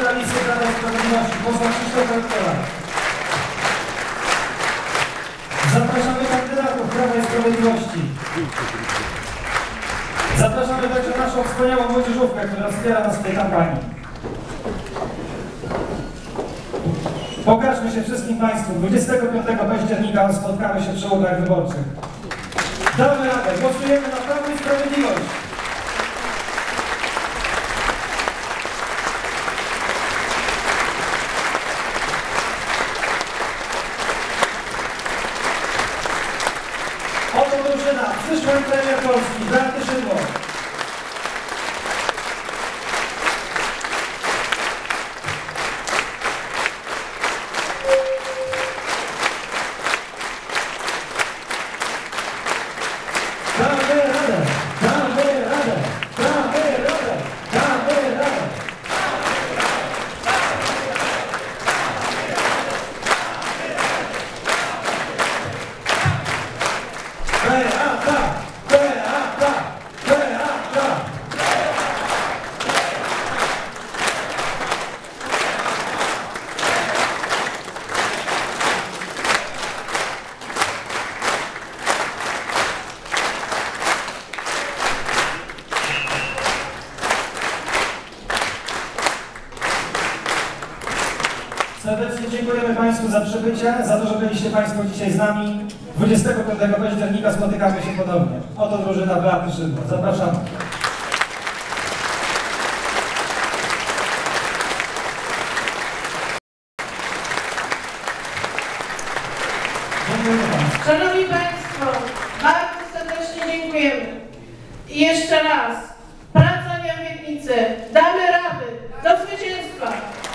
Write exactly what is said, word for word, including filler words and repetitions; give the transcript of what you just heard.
na listę Prawa i Sprawiedliwości, posła Krzysztofa Jurkola. Zapraszamy kandydatów Prawa i Sprawiedliwości. Zapraszamy także naszą wspaniałą młodzieżówkę, która wspiera nas w tej kampanii. Pokażmy się wszystkim Państwu. dwudziestego piątego października spotkamy się przy urnach wyborczych. Damy radę, głosujemy na Prawo i Sprawiedliwość. Oto drużyna, przyszła premier Polski, Beaty Szydło. Damy radę, damy radę, damy radę, damy radę. Beata, Beata, Beata. Serdecznie dziękujemy Państwu za przybycie, za to, że byliście Państwo dzisiaj z nami. dwudziestego piątego października spotykamy się ponownie. Oto drużyna Beaty Szydło. Zapraszamy. Dziękujemy Państwu. Szanowni Państwo, bardzo serdecznie dziękujemy. I jeszcze raz, praca nie obietnicy. Damy rady do zwycięstwa.